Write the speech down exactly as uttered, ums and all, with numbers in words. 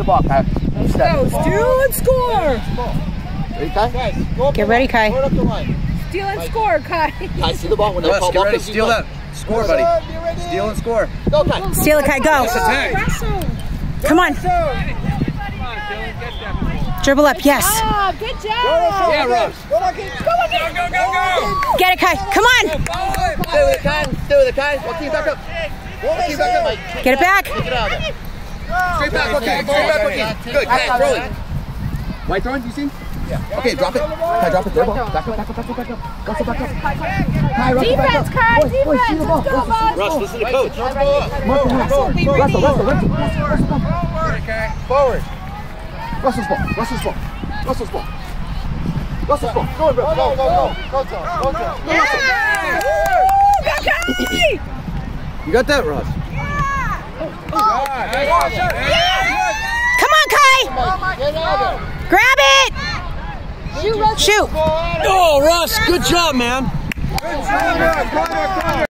the ball, Kai. Let's go. Steal and score. Ready, Kai? Get ready, Kai. Steal and score, Kai. Kai, see the ball when they Russ, call get ball. ready. Steal that. Score, buddy. Steal and score. Go, Kai. Steal it, Kai. Go. Come on. Dribble up. Yes. Oh, good job. Yeah, Russ. Go, go, go, go, go. Get it, Kai. Come on. Stay with it, Kai. Stay with it, Kai. Joaquin, back up. Joaquin, back up, Mike. Get it back. Get it out of there. Straight back, Joaquin. Straight back, Joaquin. Good. Kai, throw it. White throwing, you see? Yeah. Okay, drop it. Kai, drop it. Throw the ball. Back up, back up, back up, back up. Russell, back up. Kai, Russell, back up. Defense, Kai. Boys, boys, see the ball. Defense. Let's go, boys. Russ, listen to coach. Russell, Russell, Russell, Russell. Forward. Russell's ball. Russell's ball. Russell's ball. Russell's ball. Go, bro. Go, go, go. Go, go, go. Yeah. Woo, go, Kai. You got that, Russ? Come on, Kai. Grab it. Shoot, Russ. Shoot. Oh, Russ, good job, man. Good job,